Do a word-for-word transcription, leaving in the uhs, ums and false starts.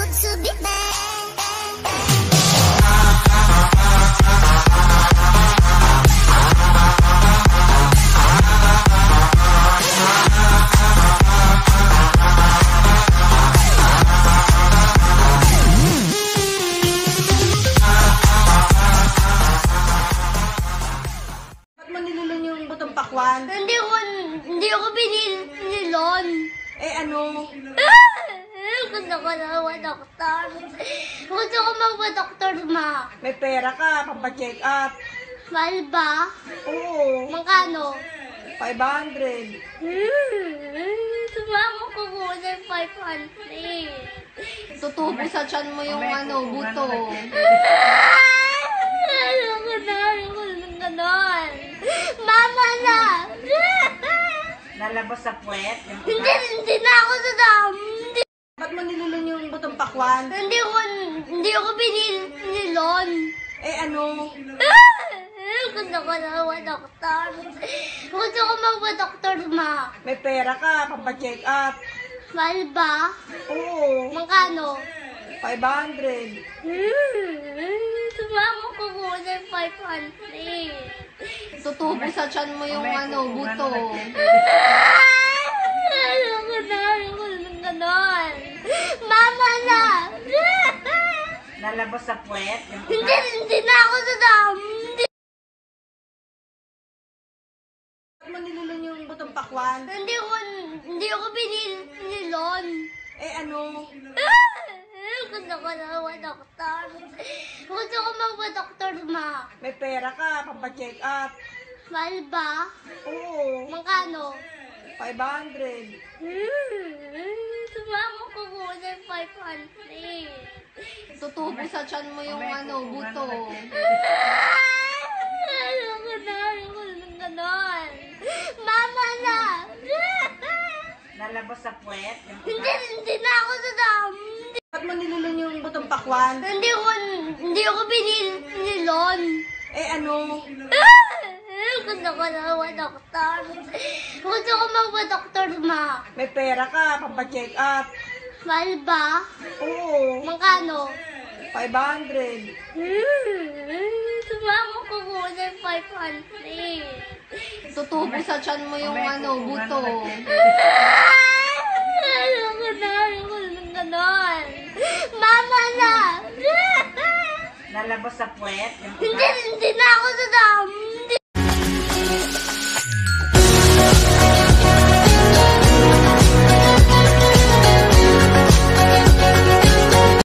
to be bad. Pakwan. Hindi ko, hindi ako binilon. Eh ano? Gusto ko na mag-doktor. Gusto ko mag-doktor, ma. May pera ka, pampacheck up. Mahal ba? Oo. Magkano? five hundred. Sumama ko muna yung five hundred. Tutubo sa tiyan mo yung ano, buto. Ayoko na, ayoko na ganon. Mama na! Nalabas sa puwet? Hindi, hindi na ako sa dam. Hindi, Ba't mo nilulon yung butong pakwan? hindi ko, hindi ako binilon. Eh ano? Gusto ko na mag-doktor. Gusto ko mag-doktor, ma. May pera ka, pampacheck up. Mahal ba? Oo. Magkano? five hundred. Sumama ko muna yung five hundred. Tutubo sa tiyan mo yung ano, buto. Ayoko na, ayoko na ganon. Mama na! Nalabas sa puwet? Hindi, hindi na ako sa dam. Hindi, Ba't mo nilulon yung butong pakwan? hindi ko, hindi ako binilon. Eh ano? Gusto ko na mag-doktor. Gusto ko mag-doktor, ma. May pera ka, pampacheck up. Mahal ba? Oo. Magkano? five hundred. Sumama ko muna yung five hundred. Tutubo sa tiyan mo yung ano, buto. Ayoko na, ayoko na ganon. Mama na! Nalabas sa puwet? Hindi, hindi na ako sa dam. Hindi, Ba't mo nilulon yung butong pakwan? hindi ko, hindi ako binilon. Eh ano? Gusto ko na mag-doktor. Gusto ko mag-doktor, ma. May pera ka, pampacheck up. Mahal ba? Oo. Magkano? five hundred. Sumama ko muna yung five hundred. Tutubo sa tiyan mo yung ano, buto. Ayoko na, ayoko na ganon. Mama na! Nalabas sa puwet? Hindi, hindi na ako sa dam. Hindi,